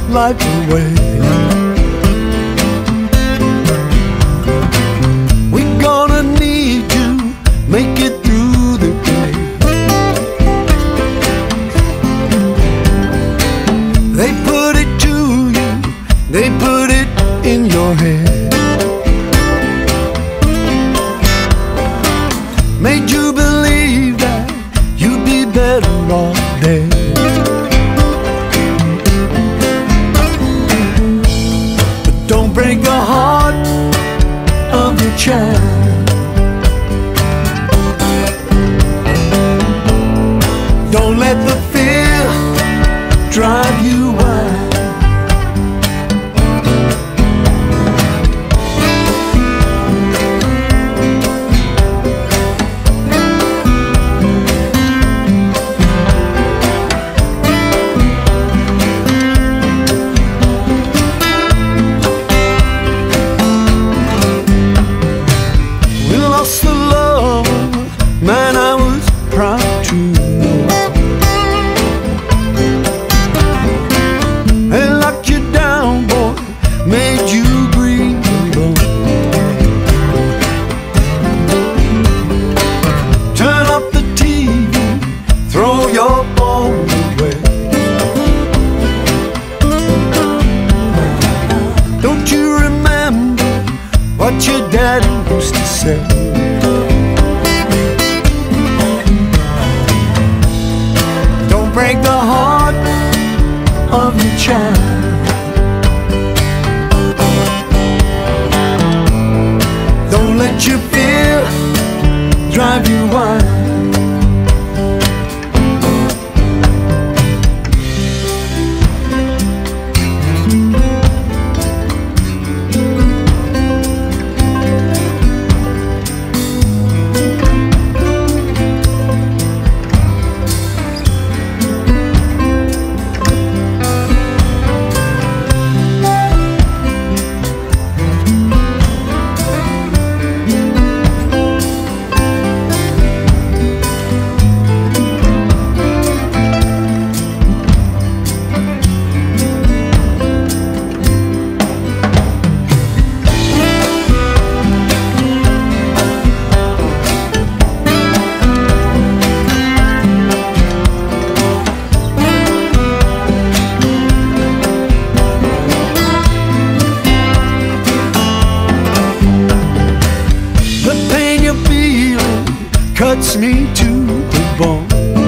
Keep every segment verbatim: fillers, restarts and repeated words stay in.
life away. We're gonna need to make it through the day. They put it to you, they put it in your head, made you believe that you'd be better off dead. But don't break the heart of your child. Don't let the fear drive you wild. Man, I was proud to know. They locked you down, boy, made you breathe alone. Turn up the T V, throw your phone away. Don't you remember what your daddy used to say? Break the heart of your child. Don't let your fear drive you wild. Cuts me to the bone.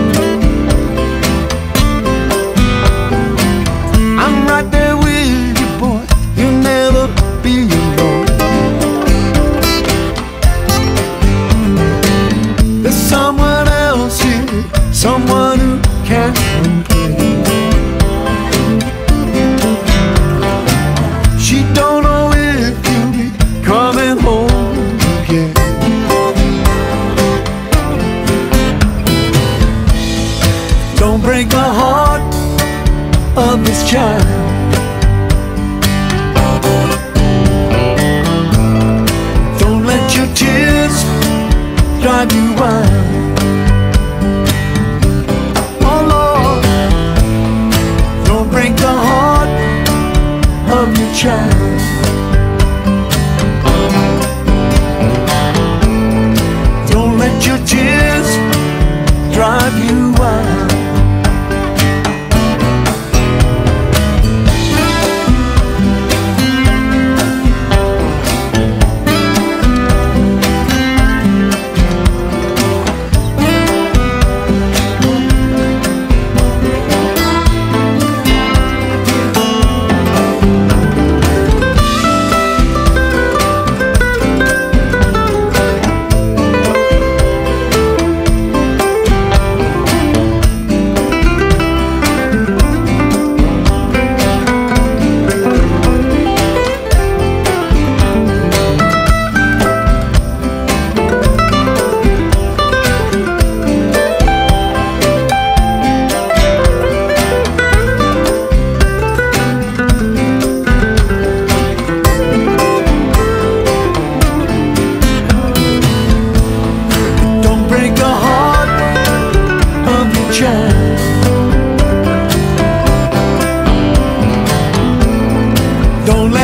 I'm right there with you, boy. You'll never be alone. There's someone else here, someone who can't complain. She don't know if you'll be coming home again. Don't break the heart of this child. Don't let your tears drive you wild. Oh Lord, don't break the heart of your child. Don't let your tears drive you wild. Don't